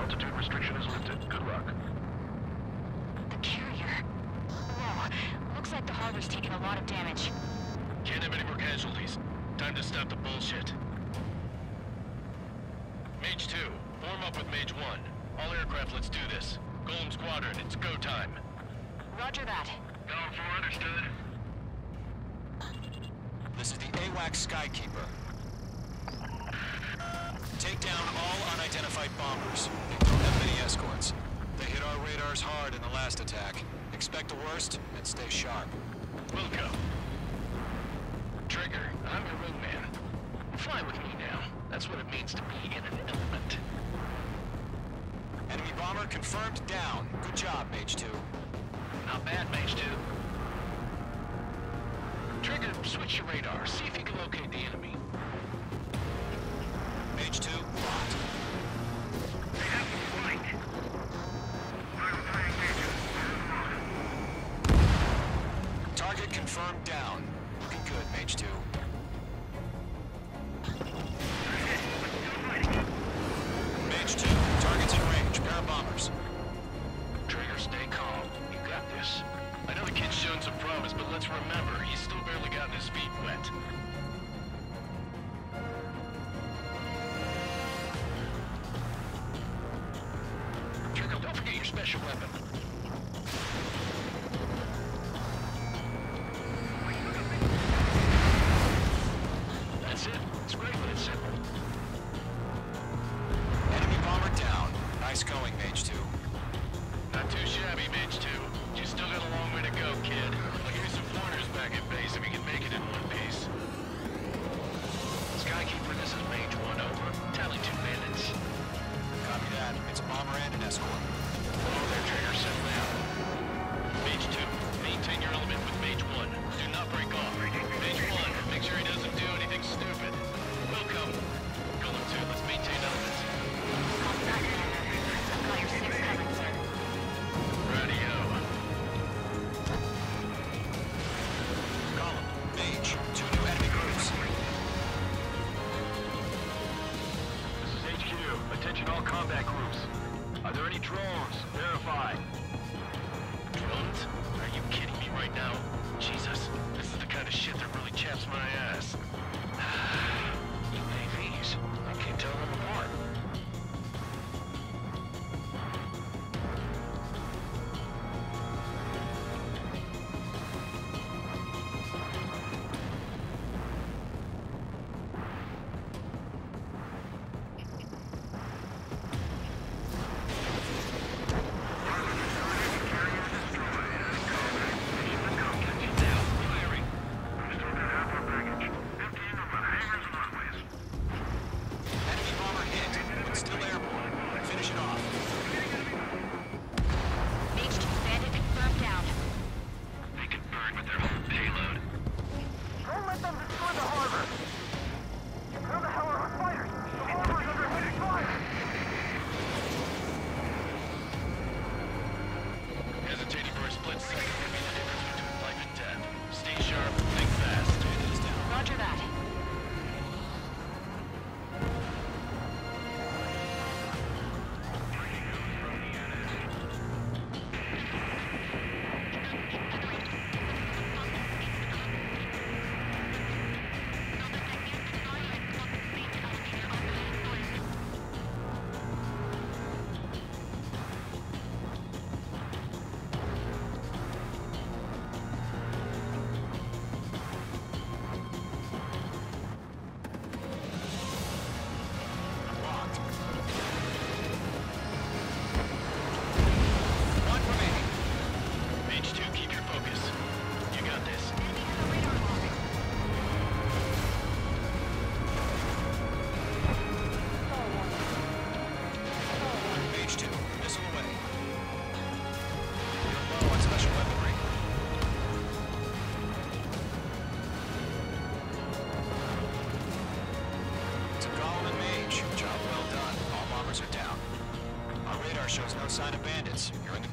Altitude restriction is lifted. Good luck. The carrier. Whoa, looks like the harbor's taking a lot of damage. Can't have any more casualties. Time to stop the bullshit. Mage 2, form up with Mage 1. All aircraft, let's do this. Golem Squadron, it's go time. Roger that. Going for understood. This is the AWACS Skykeeper. Take down all unidentified bombers. They don't have many escorts. They hit our radars hard in the last attack. Expect the worst and stay sharp. We'll go. Trigger, I'm your wingman. Fly with me now. That's what it means to be in an element. Enemy bomber confirmed down. Good job, Mage 2. Not bad, Mage 2. Trigger, switch your radar. See if you can locate the enemy. Mage 2, locked. They have to fight. I'm paying attention. Target confirmed down. Looking good, Mage 2. Mage 2, target's in range. Pair of bombers. Trigger, stay calm. You got this. I know the kid's shown some promise, but let's remember, he's still barely gotten his feet wet. Trigger, don't forget your special weapon. That's it. It's great, but it's simple. Enemy bomber down. Nice going, Mage 2. Not too shabby, Mage 2. You still got a long way to go, kid. I'll give you some pointers back at base if you can make it in one piece. Skykeeper, this is Mage 1, over. Tally 2 bandits. Copy that. It's a bomber and an escort. Over there, Trigger, settle down. Mage 2, maintain your element with Mage 1. Do not break off. Mage 1, make sure he doesn't do anything stupid. Welcome. Golem 2, let's maintain elements. I've got your 6 coming, sir. Radio. Column, Mage, 2 new enemy groups. This is HQ. Attention all combat groups. Are there any drones? Verify. Drones? Are you kidding me right now? Jesus, this is the kind of shit that really chaps my ass. UAVs. I can't tell them apart. Enemy bomber hit, but still airborne. Finish it off. Mage 2 bandit confirmed down. They can burn with their whole payload. Don't let them destroy the harbor! Where the hell are our fighters? The harbor is under heavy fire! Hesitating for a split second could be the difference between life and death. Stay sharp, think fast. Bandit is down. Roger that. Locked. One remaining. Mage 2, keep your focus. You got this. Enemy has a radar log. Mage 2, missile away. You're low on special weaponry. To Golem and Mage, job well done. All bombers are down. Our radar shows no sign of bandits. You're in the